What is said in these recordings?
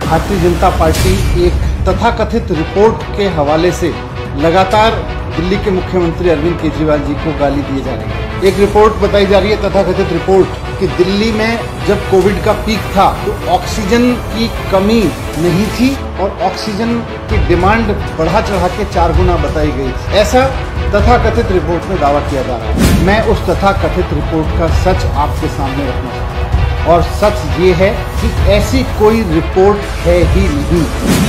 Bharatiya Janata party एक तथाकथित report के हवाले से लगातार दिल्ली के मुख्यमंत्री अरविंद केजरीवाल जी को गाली दिए जा रही है। एक रिपोर्ट बताई जा रही है, तथाकथित रिपोर्ट, कि दिल्ली में जब कोविड का पीक था तो ऑक्सीजन की कमी नहीं थी और ऑक्सीजन की डिमांड बढ़ा चढ़ा के 4 गुना बताई गई। ऐसा तथाकथित रिपोर्ट में दावा किया जा रहा है। मैं उस तथाकथित रिपोर्ट का सच आपके सामने रखना चाहता हूँ और सच ये है कि ऐसी कोई रिपोर्ट है ही नहीं।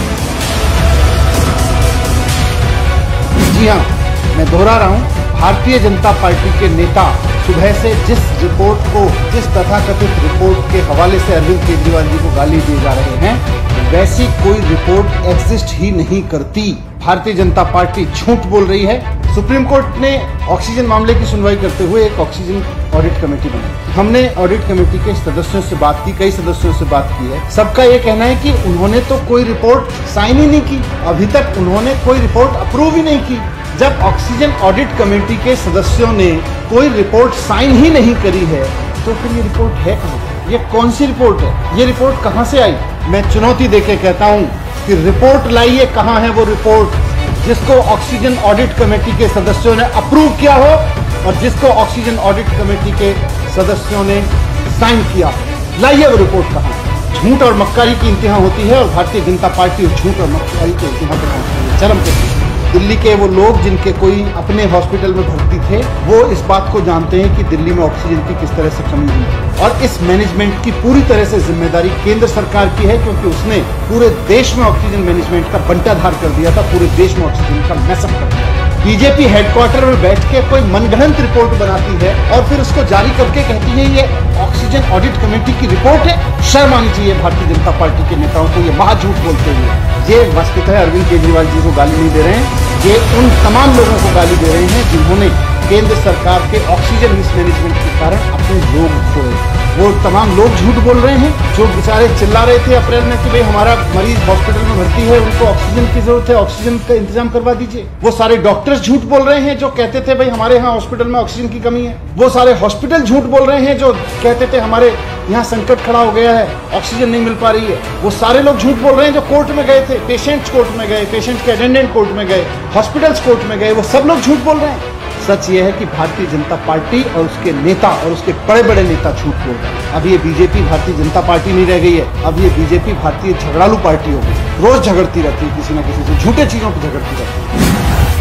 जी हाँ, मैं दोहरा रहा हूँ, भारतीय जनता पार्टी के नेता सुबह से जिस रिपोर्ट को, जिस तथाकथित रिपोर्ट के हवाले से अरविंद केजरीवाल जी को गाली दिए जा रहे हैं, वैसी कोई रिपोर्ट एग्जिस्ट ही नहीं करती। भारतीय जनता पार्टी झूठ बोल रही है। सुप्रीम कोर्ट ने ऑक्सीजन मामले की सुनवाई करते हुए एक ऑक्सीजन ऑडिट कमेटी बनाई। हमने ऑडिट कमेटी के सदस्यों से बात की, कई सदस्यों से बात की है। सबका ये कहना है कि उन्होंने तो कोई रिपोर्ट साइन ही नहीं की, अभी तक उन्होंने कोई रिपोर्ट अप्रूव ही नहीं की। जब ऑक्सीजन ऑडिट कमेटी के सदस्यों ने कोई रिपोर्ट साइन ही नहीं करी है तो फिर ये रिपोर्ट है कहाँ? ये कौन सी रिपोर्ट है? ये रिपोर्ट कहाँ से आई? मैं चुनौती देके कहता हूँ कि रिपोर्ट लाइए, कहाँ है वो रिपोर्ट जिसको ऑक्सीजन ऑडिट कमेटी के सदस्यों ने अप्रूव किया हो और जिसको ऑक्सीजन ऑडिट कमेटी के सदस्यों ने साइन किया। लाइए वो रिपोर्ट कहाँ? झूठ और मक्कारी की इंतहा होती है और भारतीय जनता पार्टी झूठ और मक्कारी की इंतहा पर पहुंचती है, चरम पे। दिल्ली के वो लोग जिनके कोई अपने हॉस्पिटल में भर्ती थे, वो इस बात को जानते हैं कि दिल्ली में ऑक्सीजन की किस तरह से कमी हुई और इस मैनेजमेंट की पूरी तरह से जिम्मेदारी केंद्र सरकार की है, क्योंकि उसने पूरे देश में ऑक्सीजन मैनेजमेंट का बंटाधार कर दिया था, पूरे देश में ऑक्सीजन का मैसअप कर दिया। बीजेपी हेडक्वार्टर में बैठ के कोई मनगढ़ंत रिपोर्ट बनाती है और फिर उसको जारी करके कहती है ये ऑक्सीजन ऑडिट कमेटी की रिपोर्ट है। शर्म आनी चाहिए भारतीय जनता पार्टी के नेताओं को ये महाझूठ बोलते हुए। ये वस्तुतः अरविंद केजरीवाल जी को गाली नहीं दे रहे हैं, ये उन तमाम लोगों को गाली दे रहे हैं जिन्होंने केंद्र सरकार के ऑक्सीजन मिसमैनेजमेंट के कारण अपने लोग खोए। वो तमाम लोग झूठ बोल रहे हैं जो बेचारे चिल्ला रहे थे अप्रैल में कि भाई हमारा मरीज हॉस्पिटल में भर्ती है, उनको ऑक्सीजन की जरूरत है, ऑक्सीजन का इंतजाम करवा दीजिए। वो सारे डॉक्टर्स झूठ बोल रहे हैं जो कहते थे भाई हमारे यहाँ हॉस्पिटल में ऑक्सीजन की कमी है। वो सारे हॉस्पिटल झूठ बोल रहे हैं जो कहते थे हमारे यहाँ संकट खड़ा हो गया है, ऑक्सीजन नहीं मिल पा रही है। वो सारे लोग झूठ बोल रहे हैं जो कोर्ट में गए थे, पेशेंट्स कोर्ट में गए, पेशेंट्स के अटेंडेंट कोर्ट में गए, हॉस्पिटल्स कोर्ट में गए, वो सब लोग झूठ बोल रहे हैं। सच ये है कि भारतीय जनता पार्टी और उसके नेता और उसके बड़े बड़े नेता झूठ बोल रहे हैं। अब ये बीजेपी भारतीय जनता पार्टी नहीं रह गई है, अब ये बीजेपी भारतीय झगड़ालू पार्टी हो गई। रोज झगड़ती रहती है किसी न किसी से, झूठे चीजों पर झगड़ती रहती है।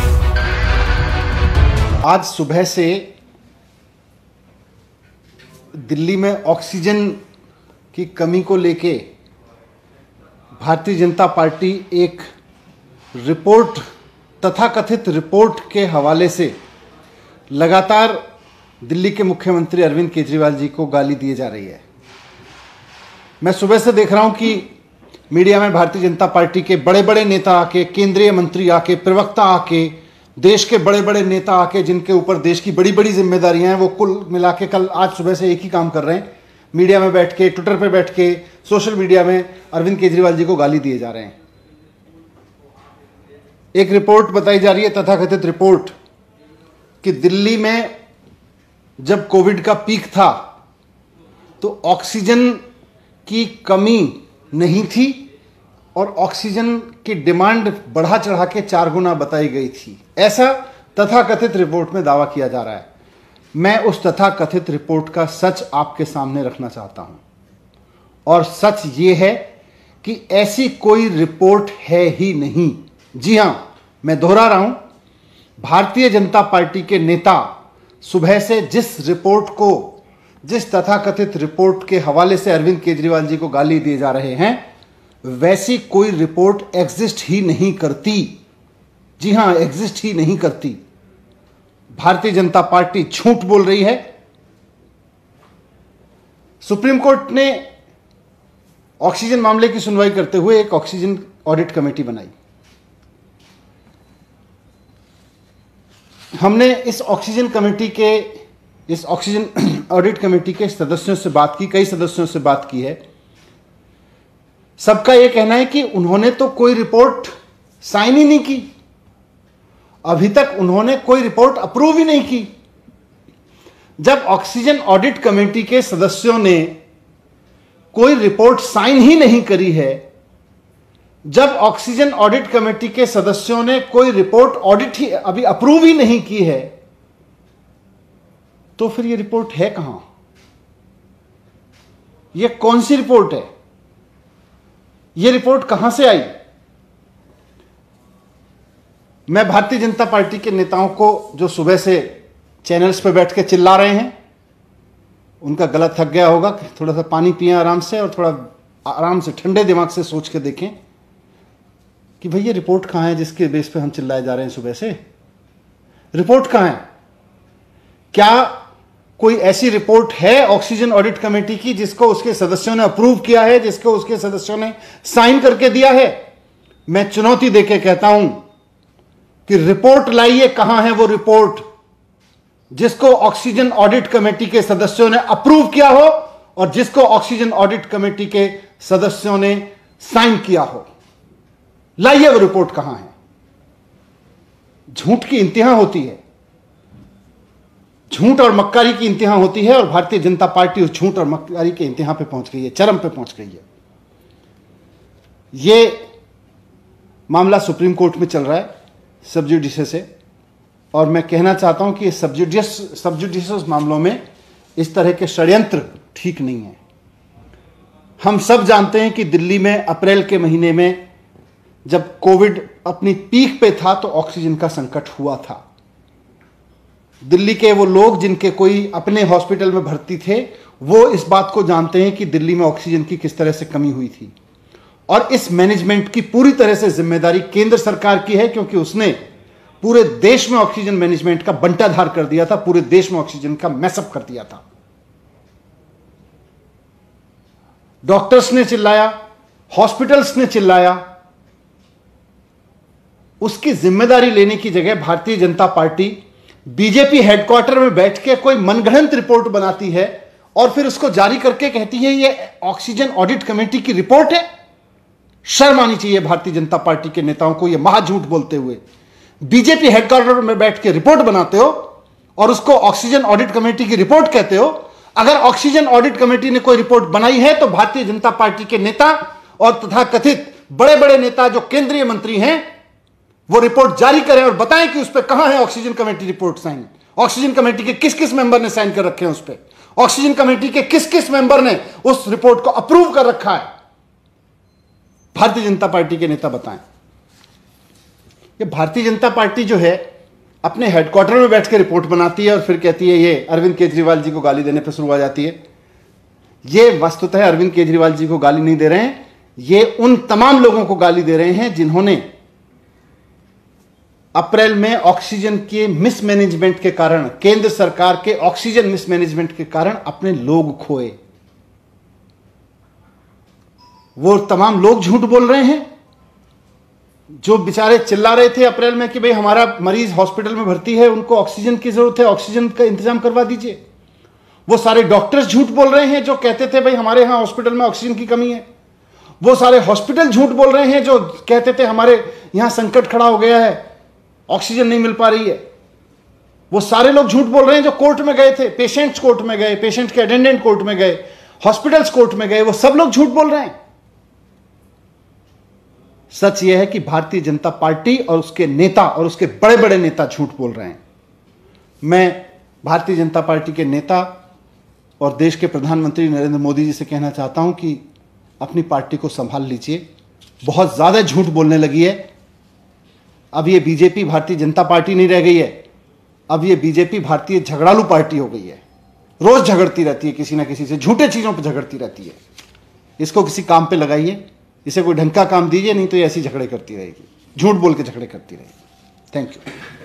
आज सुबह से दिल्ली में ऑक्सीजन की कमी को लेके भारतीय जनता पार्टी एक रिपोर्ट, तथाकथित रिपोर्ट के हवाले से लगातार दिल्ली के मुख्यमंत्री अरविंद केजरीवाल जी को गाली दिए जा रही है। मैं सुबह से देख रहा हूं कि मीडिया में भारतीय जनता पार्टी के बड़े बड़े नेता आके, केंद्रीय मंत्री आके, प्रवक्ता आके, देश के बड़े बड़े नेता आके, जिनके ऊपर देश की बड़ी बड़ी जिम्मेदारियां हैं, वो कुल मिला के कल आज सुबह से एक ही काम कर रहे हैं, मीडिया में बैठ के, ट्विटर पे बैठ के, सोशल मीडिया में अरविंद केजरीवाल जी को गाली दिए जा रहे हैं। एक रिपोर्ट बताई जा रही है, तथाकथित रिपोर्ट, कि दिल्ली में जब कोविड का पीक था तो ऑक्सीजन की कमी नहीं थी और ऑक्सीजन की डिमांड बढ़ा चढ़ा के 4 गुना बताई गई थी। ऐसा तथाकथित रिपोर्ट में दावा किया जा रहा है। मैं उस तथाकथित रिपोर्ट का सच आपके सामने रखना चाहता हूं और सच ये है कि ऐसी कोई रिपोर्ट है ही नहीं। जी हां, मैं दोहरा रहा हूं, भारतीय जनता पार्टी के नेता सुबह से जिस रिपोर्ट को, जिस तथाकथित रिपोर्ट के हवाले से अरविंद केजरीवाल जी को गाली दिए जा रहे हैं, वैसी कोई रिपोर्ट एग्जिस्ट ही नहीं करती। जी हां, एग्जिस्ट ही नहीं करती। भारतीय जनता पार्टी झूठ बोल रही है। सुप्रीम कोर्ट ने ऑक्सीजन मामले की सुनवाई करते हुए एक ऑक्सीजन ऑडिट कमेटी बनाई। हमने इस ऑक्सीजन ऑडिट कमेटी के सदस्यों से बात की, कई सदस्यों से बात की है। सबका यह कहना है कि उन्होंने तो कोई रिपोर्ट साइन ही नहीं की, अभी तक उन्होंने कोई रिपोर्ट अप्रूव ही नहीं की। जब ऑक्सीजन ऑडिट कमेटी के सदस्यों ने कोई रिपोर्ट साइन ही नहीं करी है जब ऑक्सीजन ऑडिट कमेटी के सदस्यों ने कोई रिपोर्ट ऑडिट ही अभी अप्रूव ही नहीं की है, तो फिर ये रिपोर्ट है कहां? ये कौन सी रिपोर्ट है? ये रिपोर्ट कहां से आई? मैं भारतीय जनता पार्टी के नेताओं को, जो सुबह से चैनल्स पे बैठ के चिल्ला रहे हैं, उनका गला थक गया होगा, थोड़ा सा पानी पिएं आराम से, और थोड़ा आराम से ठंडे दिमाग से सोच के देखें कि भाई ये रिपोर्ट कहां है जिसके बेस पे हम चिल्लाए जा रहे हैं सुबह से? रिपोर्ट कहां है? क्या कोई ऐसी रिपोर्ट है ऑक्सीजन ऑडिट कमेटी की जिसको उसके सदस्यों ने अप्रूव किया है, जिसको उसके सदस्यों ने साइन करके दिया है? मैं चुनौती देके कहता हूं कि रिपोर्ट लाइए, कहां है वो रिपोर्ट जिसको ऑक्सीजन ऑडिट कमेटी के सदस्यों ने अप्रूव किया हो और जिसको ऑक्सीजन ऑडिट कमेटी के सदस्यों ने साइन किया हो? लाइए वो रिपोर्ट कहां है? झूठ की इंतहा होती है, झूठ और मक्कारी की इंतहा होती है, और भारतीय जनता पार्टी उस झूठ और मक्कारी के इंतहा पे पहुंच गई है, चरम पे पहुंच गई है। ये मामला सुप्रीम कोर्ट में चल रहा है सब जुडिशियस से, और मैं कहना चाहता हूं कि ये सब जुडिशियस मामलों में इस तरह के षड्यंत्र ठीक नहीं है। हम सब जानते हैं कि दिल्ली में अप्रैल के महीने में जब कोविड अपनी पीक पे था तो ऑक्सीजन का संकट हुआ था। दिल्ली के वो लोग जिनके कोई अपने हॉस्पिटल में भर्ती थे, वो इस बात को जानते हैं कि दिल्ली में ऑक्सीजन की किस तरह से कमी हुई थी, और इस मैनेजमेंट की पूरी तरह से जिम्मेदारी केंद्र सरकार की है, क्योंकि उसने पूरे देश में ऑक्सीजन मैनेजमेंट का बंटाधार कर दिया था, पूरे देश में ऑक्सीजन का मैसअप कर दिया था। डॉक्टर्स ने चिल्लाया, हॉस्पिटल्स ने चिल्लाया, उसकी जिम्मेदारी लेने की जगह Bharatiya Janata party BJP headquarter में बैठ के कोई मनगढ़ंत रिपोर्ट बनाती है और फिर उसको जारी करके कहती है ये ऑक्सीजन ऑडिट कमेटी की रिपोर्ट है। शर्म आनी चाहिए भारतीय जनता पार्टी के नेताओं को, ये महाझूठ बोलते हुए। बीजेपी हेडक्वार्टर में बैठ के रिपोर्ट बनाते हो और उसको ऑक्सीजन ऑडिट कमेटी की रिपोर्ट कहते हो। अगर ऑक्सीजन ऑडिट कमेटी ने कोई रिपोर्ट बनाई है तो भारतीय जनता पार्टी के नेता और तथाकथित बड़े बड़े नेता जो केंद्रीय मंत्री हैं वो रिपोर्ट जारी करें और बताएं कि उस पर कहां है oxygen committee report sign. Oxygen committee के किस किस मेंबर ने साइन कर रखे हैं उस पर? ऑक्सीजन कमेटी के किस किस मेंबर ने उस रिपोर्ट को अप्रूव कर रखा है? भारतीय जनता पार्टी के नेता बताएं। ये भारतीय जनता पार्टी जो है अपने हेडक्वार्टर में बैठ के रिपोर्ट बनाती है और फिर कहती है ये अरविंद केजरीवाल जी को गाली देने पर शुरू हो जाती है। ये वस्तुतः अरविंद केजरीवाल जी को गाली नहीं दे रहे हैं, ये उन तमाम लोगों को गाली दे रहे हैं जिन्होंने अप्रैल में ऑक्सीजन के मिसमैनेजमेंट के कारण, केंद्र सरकार के ऑक्सीजन मिसमैनेजमेंट के कारण अपने लोग खोए। वो तमाम लोग झूठ बोल रहे हैं जो बेचारे चिल्ला रहे थे अप्रैल में कि भाई हमारा मरीज हॉस्पिटल में भर्ती है, उनको ऑक्सीजन की जरूरत है, ऑक्सीजन का इंतजाम करवा दीजिए। वो सारे डॉक्टर्स झूठ बोल रहे हैं जो कहते थे भाई हमारे यहां हॉस्पिटल में ऑक्सीजन की कमी है। वो सारे हॉस्पिटल झूठ बोल रहे हैं जो कहते थे हमारे यहां संकट खड़ा हो गया है, ऑक्सीजन नहीं मिल पा रही है। वो सारे लोग झूठ बोल रहे हैं जो कोर्ट में गए थे, पेशेंट्स कोर्ट में गए, पेशेंट के अटेंडेंट कोर्ट में गए, हॉस्पिटल्स कोर्ट में गए, वो सब लोग झूठ बोल रहे हैं। सच यह है कि भारतीय जनता पार्टी और उसके नेता और उसके बड़े बड़े नेता झूठ बोल रहे हैं। मैं भारतीय जनता पार्टी के नेता और देश के प्रधानमंत्री नरेंद्र मोदी जी से कहना चाहता हूं कि अपनी पार्टी को संभाल लीजिए, बहुत ज्यादा झूठ बोलने लगी है। अब ये बीजेपी भारतीय जनता पार्टी नहीं रह गई है, अब ये बीजेपी भारतीय झगड़ालू पार्टी हो गई है। रोज झगड़ती रहती है किसी ना किसी से, झूठे चीजों पर झगड़ती रहती है। इसको किसी काम पे लगाइए, इसे कोई ढंग का काम दीजिए, नहीं तो ये ऐसी झगड़े करती रहेगी, झूठ बोल के झगड़े करती रहेगी। Thank you.